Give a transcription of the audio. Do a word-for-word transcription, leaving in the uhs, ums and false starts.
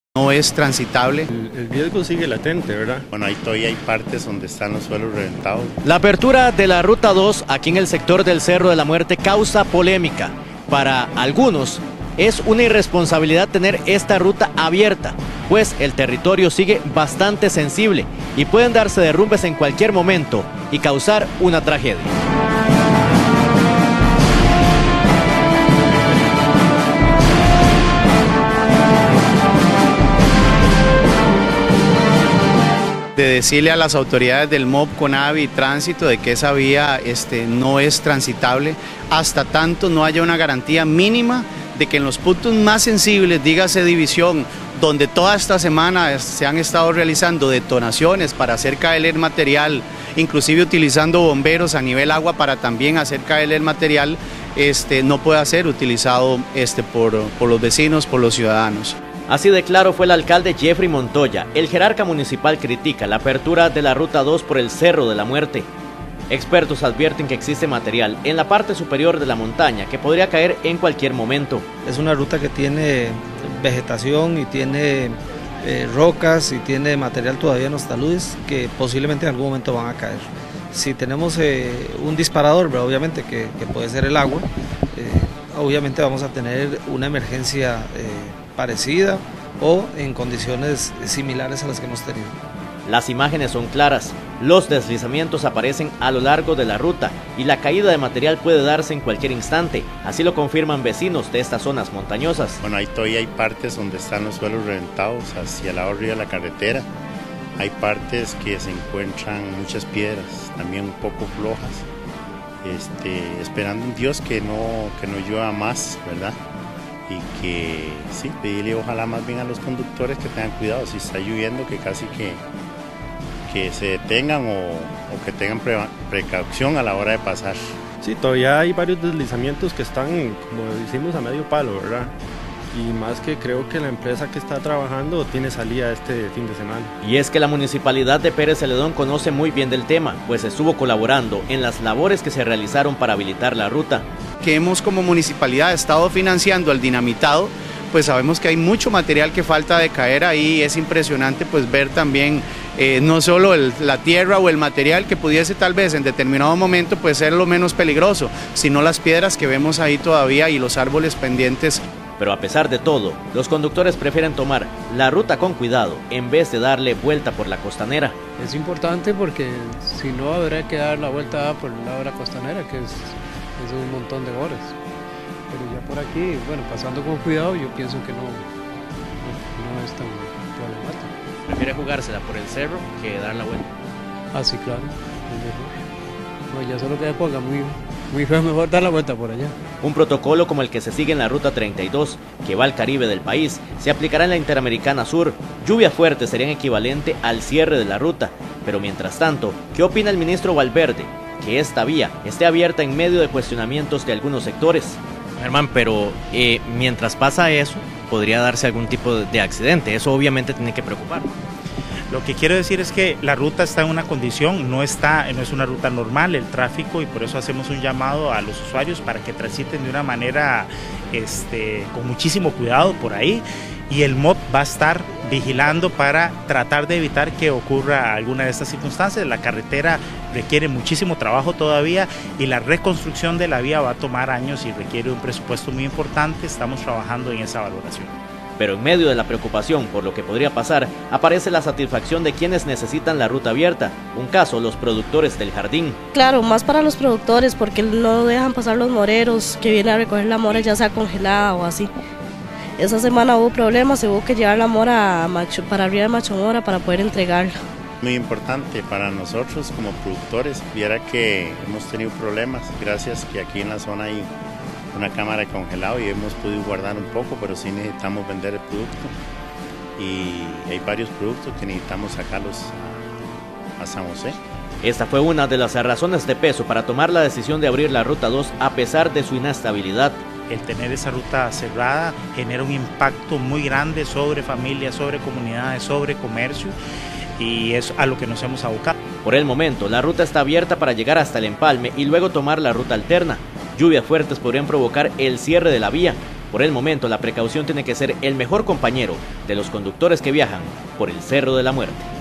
No es transitable. El, el riesgo sigue latente, ¿verdad? Bueno, ahí todavía hay partes donde están los suelos reventados. La apertura de la Ruta dos aquí en el sector del Cerro de la Muerte causa polémica. Para algunos es una irresponsabilidad tener esta ruta abierta, pues el territorio sigue bastante sensible y pueden darse derrumbes en cualquier momento y causar una tragedia. De decirle a las autoridades del M O B, CONAVI y Tránsito de que esa vía este, no es transitable hasta tanto no haya una garantía mínima de que en los puntos más sensibles, dígase división, donde toda esta semana se han estado realizando detonaciones para hacer caer el material, inclusive utilizando bomberos a nivel agua para también hacer caer el material, este, no pueda ser utilizado este, por, por los vecinos, por los ciudadanos. Así de claro fue el alcalde Jeffrey Montoya. El jerarca municipal critica la apertura de la Ruta dos por el Cerro de la Muerte. Expertos advierten que existe material en la parte superior de la montaña que podría caer en cualquier momento. Es una ruta que tiene vegetación y tiene eh, rocas y tiene material todavía en los taludes que posiblemente en algún momento van a caer. Si tenemos eh, un disparador, pero obviamente que, que puede ser el agua, eh, obviamente vamos a tener una emergencia eh, parecida o en condiciones similares a las que hemos tenido. Las imágenes son claras, los deslizamientos aparecen a lo largo de la ruta y la caída de material puede darse en cualquier instante, así lo confirman vecinos de estas zonas montañosas. Bueno, ahí todavía hay partes donde están los suelos reventados hacia el lado arriba de la carretera, hay partes que se encuentran muchas piedras, también un poco flojas, este, esperando en Dios que no, que no llueva más, ¿verdad? Y que sí, pedirle ojalá más bien a los conductores que tengan cuidado, si está lloviendo que casi que, que se detengan o, o que tengan pre, precaución a la hora de pasar. Sí, todavía hay varios deslizamientos que están, como decimos, a medio palo, ¿verdad? Y más que creo que la empresa que está trabajando tiene salida este fin de semana. Y es que la municipalidad de Pérez Celedón conoce muy bien del tema, pues estuvo colaborando en las labores que se realizaron para habilitar la ruta. Que hemos como municipalidad estado financiando el dinamitado, pues sabemos que hay mucho material que falta de caer ahí. Es impresionante pues ver también eh, no solo el, la tierra o el material que pudiese tal vez en determinado momento pues ser lo menos peligroso, sino las piedras que vemos ahí todavía y los árboles pendientes. Pero a pesar de todo, los conductores prefieren tomar la ruta con cuidado en vez de darle vuelta por la costanera. Es importante porque si no habrá que dar la vuelta por el lado de la costanera, que es, es un montón de horas. Pero ya por aquí, bueno, pasando con cuidado, yo pienso que no, no, no es tan problemático. ¿Prefiere jugársela por el cerro que dar la vuelta? Ah, sí, claro, es mejor. No, ya solo que se ponga muy, muy feo, mejor dar la vuelta por allá. Un protocolo como el que se sigue en la Ruta treinta y dos, que va al Caribe del país, se aplicará en la Interamericana Sur. Lluvias fuertes serían equivalente al cierre de la ruta. Pero mientras tanto, ¿qué opina el ministro Valverde? Que esta vía esté abierta en medio de cuestionamientos de algunos sectores. Germán, pero eh, mientras pasa eso, podría darse algún tipo de accidente. Eso obviamente tiene que preocupar. Lo que quiero decir es que la ruta está en una condición, no, está, no es una ruta normal el tráfico, y por eso hacemos un llamado a los usuarios para que transiten de una manera este, con muchísimo cuidado por ahí, y el M O B va a estar vigilando para tratar de evitar que ocurra alguna de estas circunstancias. La carretera requiere muchísimo trabajo todavía y la reconstrucción de la vía va a tomar años y requiere un presupuesto muy importante. Estamos trabajando en esa valoración. Pero en medio de la preocupación por lo que podría pasar, aparece la satisfacción de quienes necesitan la ruta abierta. Un caso, los productores del jardín. Claro, más para los productores, porque no dejan pasar los moreros que vienen a recoger la mora ya sea congelada o así. Esa semana hubo problemas, se hubo que llevar la mora a Macho, para arriba de Macho Mora para poder entregarla. Muy importante para nosotros como productores, viera que hemos tenido problemas, gracias que aquí en la zona hay una cámara de congelado y hemos podido guardar un poco, pero sí necesitamos vender el producto y hay varios productos que necesitamos sacarlos a, a San José. Esta fue una de las razones de peso para tomar la decisión de abrir la Ruta dos a pesar de su inestabilidad. El tener esa ruta cerrada genera un impacto muy grande sobre familias, sobre comunidades, sobre comercio, y es a lo que nos hemos abocado. Por el momento, la ruta está abierta para llegar hasta el empalme y luego tomar la ruta alterna. Lluvias fuertes podrían provocar el cierre de la vía. Por el momento, la precaución tiene que ser el mejor compañero de los conductores que viajan por el Cerro de la Muerte.